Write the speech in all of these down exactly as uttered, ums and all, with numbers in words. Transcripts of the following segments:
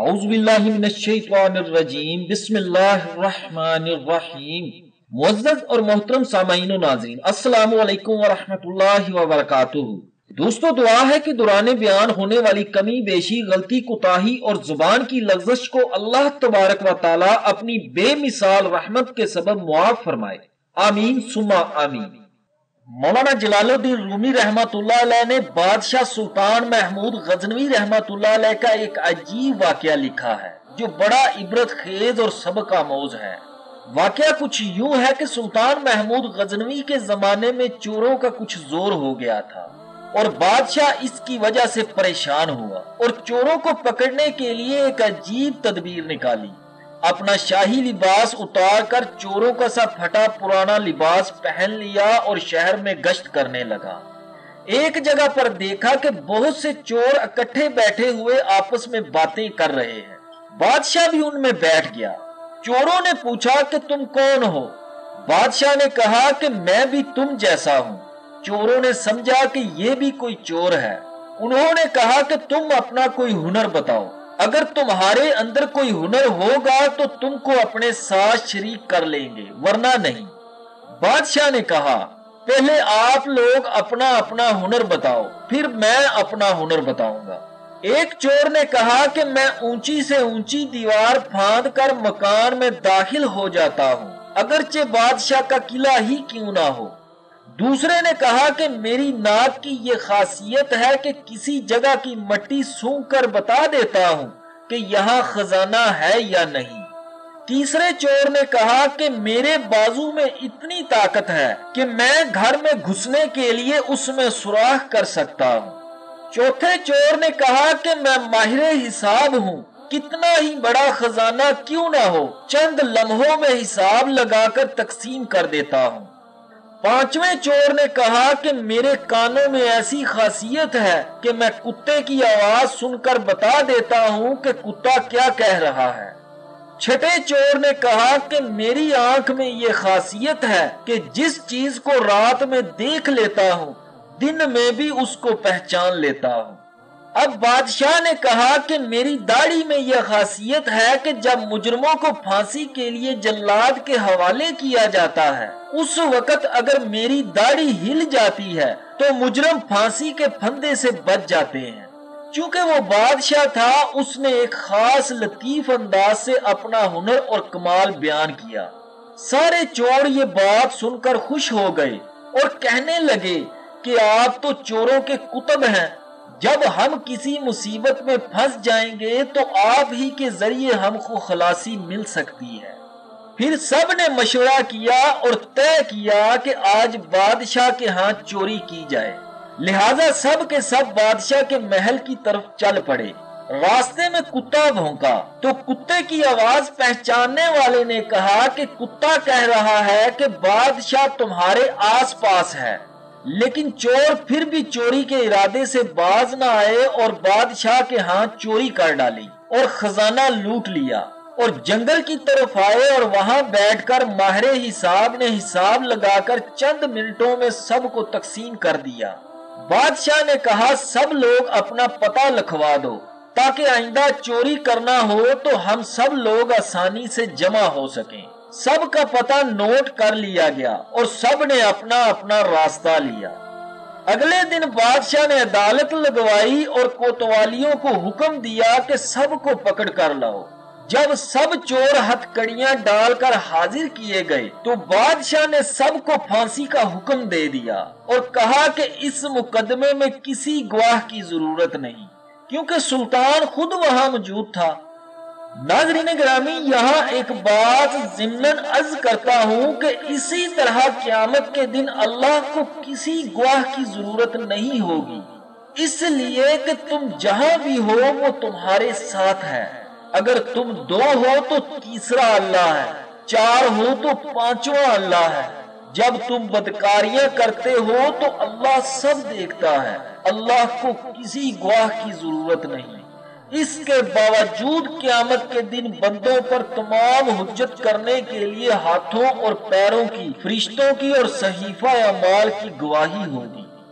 اعوذ باللہ من الشیطان الرجیم بسم اللہ الرحمن الرحیم۔ معزز اور محترم سامعین و ناظرین، السلام علیکم ورحمۃ اللہ وبرکاتہ۔ دوستو، دعا ہے کہ دوران بیان ہونے والی کمی بیشی، غلطی، کوتاہی اور زبان کی لغزش کو اللہ تبارک و تعالی اپنی بے مثال رحمت کے سبب معاف فرمائے، آمین ثم آمین۔ مولانا جلال الدین رومی رحمت اللہ علیہ نے بادشاہ سلطان محمود غزنوی رحمت اللہ علیہ کا ایک عجیب واقعہ لکھا ہے جو بڑا عبرت خیز اور سبق آموز ہے۔ واقعہ کچھ یوں ہے کہ سلطان محمود غزنوی کے زمانے میں چوروں کا کچھ زور ہو گیا تھا اور بادشاہ اس کی وجہ سے پریشان ہوا اور چوروں کو پکڑنے کے لیے ایک عجیب تدبیر نکالی۔ اپنا شاہی لباس اتار کر چوروں کا سا پھٹا پرانا لباس پہن لیا اور شہر میں گشت کرنے لگا۔ ایک جگہ پر دیکھا کہ بہت سے چور اکٹھے بیٹھے ہوئے آپس میں باتیں کر رہے ہیں۔ بادشاہ بھی ان میں بیٹھ گیا۔ چوروں نے پوچھا کہ تم کون ہو؟ بادشاہ نے کہا کہ میں بھی تم جیسا ہوں۔ چوروں نے سمجھا کہ یہ بھی کوئی چور ہے۔ انہوں نے کہا کہ تم اپنا کوئی ہنر بتاؤ، اگر تمہارے اندر کوئی ہنر ہوگا تو تم کو اپنے ساتھ شریک کر لیں گے، ورنہ نہیں۔ بادشاہ نے کہا پہلے آپ لوگ اپنا اپنا ہنر بتاؤ، پھر میں اپنا ہنر بتاؤں گا۔ ایک چور نے کہا کہ میں اونچی سے اونچی دیوار پھاند کر مکان میں داخل ہو جاتا ہوں، اگرچہ بادشاہ کا قلعہ ہی کیوں نہ ہو۔ دوسرے نے کہا کہ میری ناک کی یہ خاصیت ہے کہ کسی جگہ کی مٹی سونگھ کر بتا دیتا ہوں کہ یہاں خزانہ ہے یا نہیں۔ تیسرے چور نے کہا کہ میرے بازو میں اتنی طاقت ہے کہ میں گھر میں گھسنے کے لیے اس میں سوراخ کر سکتا ہوں۔ چوتھے چور نے کہا کہ میں ماہر حساب ہوں، کتنا ہی بڑا خزانہ کیوں نہ ہو چند لمحوں میں حساب لگا کر تقسیم کر دیتا ہوں۔ پانچویں چور نے کہا کہ میرے کانوں میں ایسی خاصیت ہے کہ میں کتے کی آواز سن کر بتا دیتا ہوں کہ کتا کیا کہہ رہا ہے۔ چھٹے چور نے کہا کہ میری آنکھ میں یہ خاصیت ہے کہ جس چیز کو رات میں دیکھ لیتا ہوں دن میں بھی اس کو پہچان لیتا ہوں۔ اب بادشاہ نے کہا کہ میری داڑھی میں یہ خاصیت ہے کہ جب مجرموں کو پھانسی کے لیے جلاد کے حوالے کیا جاتا ہے اس وقت اگر میری داڑھی ہل جاتی ہے تو مجرم پھانسی کے پھندے سے بچ جاتے ہیں۔ چونکہ وہ بادشاہ تھا اس نے ایک خاص لطیف انداز سے اپنا ہنر اور کمال بیان کیا۔ سارے چور یہ بات سن کر خوش ہو گئے اور کہنے لگے کہ آپ تو چوروں کے قطب ہیں، جب ہم کسی مصیبت میں پھنس جائیں گے تو آپ ہی کے ذریعے ہم کو خلاصی مل سکتی ہے۔ پھر سب نے مشورہ کیا اور طے کیا کہ آج بادشاہ کے ہاں چوری کی جائے، لہذا سب کے سب بادشاہ کے محل کی طرف چل پڑے۔ راستے میں کتا بھونکا تو کتے کی آواز پہچاننے والے نے کہا کہ کتا کہہ رہا ہے کہ بادشاہ تمہارے آس پاس ہے، لیکن چور پھر بھی چوری کے ارادے سے باز نہ آئے اور بادشاہ کے ہاں چوری کر ڈالی اور خزانہ لوٹ لیا اور جنگل کی طرف آئے اور وہاں بیٹھ کر ماہر حساب نے حساب لگا کر چند منٹوں میں سب کو تقسیم کر دیا۔ بادشاہ نے کہا سب لوگ اپنا پتہ لکھوا دو تاکہ آئندہ چوری کرنا ہو تو ہم سب لوگ آسانی سے جمع ہو سکیں۔ سب کا پتہ نوٹ کر لیا گیا اور سب نے اپنا اپنا راستہ لیا۔ اگلے دن بادشاہ نے عدالت لگوائی اور کوتوالیوں کو حکم دیا کہ سب کو پکڑ کر لاؤ۔ جب سب چور ہتھ کڑیاں ڈال کر حاضر کیے گئے تو بادشاہ نے سب کو پھانسی کا حکم دے دیا اور کہا کہ اس مقدمے میں کسی گواہ کی ضرورت نہیں کیونکہ سلطان خود وہاں موجود تھا۔ ناظرین گرامی، یہاں ایک بات ضمناً عرض کرتا ہوں کہ اسی طرح قیامت کے دن اللہ کو کسی گواہ کی ضرورت نہیں ہوگی، اس لیے کہ تم جہاں بھی ہو وہ تمہارے ساتھ ہے۔ اگر تم دو ہو تو تیسرا اللہ ہے، چار ہو تو پانچواں اللہ ہے، جب تم بدکاریاں کرتے ہو تو اللہ سب دیکھتا ہے، اللہ کو کسی گواہ کی ضرورت نہیں۔ اس کے باوجود قیامت کے دن بندوں پر تمام حجت کرنے کے لیے ہاتھوں اور پیروں کی، فرشتوں کی اور صحیفہ اعمال کی گواہی ہوگی۔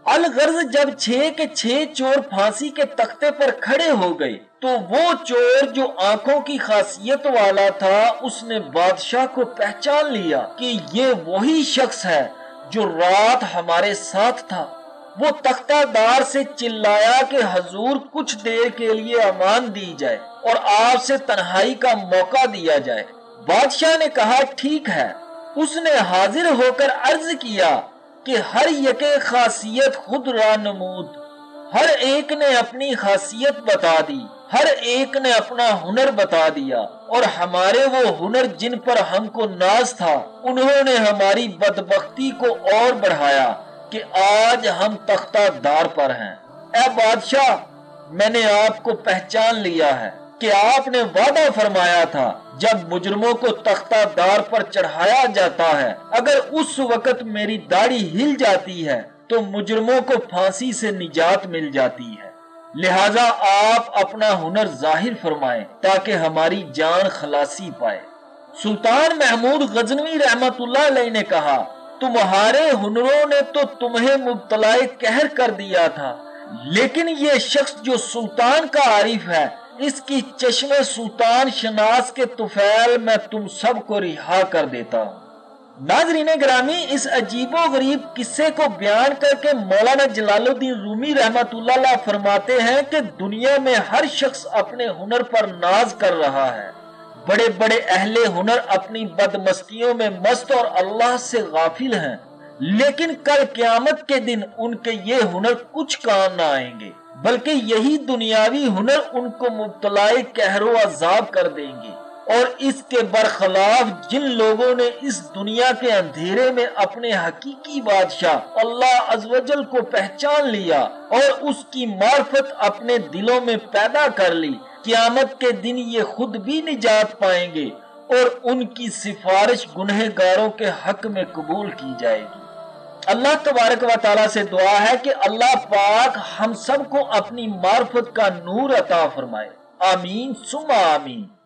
अलगर्ज जब छह के छह चोर फांसी के तख्ते पर खड़े हो गए तो वो चोर जो आंखों की खासियत वाला था उसने बादशाह को पहचान लिया कि ये वही शख्स है जो रात हमारे साथ था। वो तख्तादार से चिल्लाया कि हजूर कुछ देर के लिए अमान दी जाए और आपसे तन्हाई का मौका दिया जाए। बादशाह ने कहा ठीक है। उसने हाजिर होकर अर्ज किया कि हर यके खासियत खुद रा नमूद, हर एक ने अपनी खासियत बता दी, हर एक ने अपना हुनर बता दिया और हमारे वो हुनर जिन पर हमको नाज था उन्होंने हमारी बदबख्ती को और बढ़ाया कि आज हम तख्तादार पर हैं। ऐ बादशाह, मैंने आपको पहचान लिया है कि आपने वादा फरमाया था जब मुजरमों को तख्तादार पर चढ़ाया जाता है अगर उस वक्त मेरी दाढ़ी हिल जाती है तो मुजरमों को फांसी से निजात मिल जाती है। लिहाजा आप अपना हुनर जाहिर फरमाएं ताकि हमारी जान खलासी पाए। सुल्तान महमूद गजनवी रहमतुल्लाह अलैह ने कहा, तुम्हारे हुनरों ने तो तुम्हें मुब्तलाए कहर कर दिया था, लेकिन ये शख्स जो सुल्तान का आरिफ है इसकी चश्मे सुल्तान शनास के तुफैल में तुम सबको रिहा कर देता हूँ। नाज़रीन गिरामी, इस अजीबो गरीब किस्से को बयान करके मौलाना जलालुद्दीन रूमी रहमतुल्लाह अलैह फरमाते हैं कि दुनिया में हर शख्स अपने हुनर पर नाज कर रहा है। बड़े बड़े अहले हुनर अपनी बदमस्तियों में मस्त और अल्लाह से गाफिल हैं, लेकिन कल क़यामत के दिन उनके ये हुनर कुछ काम न आएंगे, बल्कि यही दुनियावी हुनर उनको मुब्तलाए कहरो अजाब कर देंगे। और इसके बरखिलाफ जिन लोगों ने इस दुनिया के अंधेरे में अपने हकीकी बादशाह अल्लाह अज़्वजल को पहचान लिया और उसकी मार्फत अपने दिलों में पैदा कर ली, क़यामत के दिन ये खुद भी निजात पाएंगे और उनकी सिफारिश गुनहगारों के हक में कबूल की जाएगी। अल्लाह तबारक व तआला से दुआ है कि अल्लाह पाक हम सबको अपनी मार्फत का नूर अता फरमाए। आमीन सुम्मा आमीन।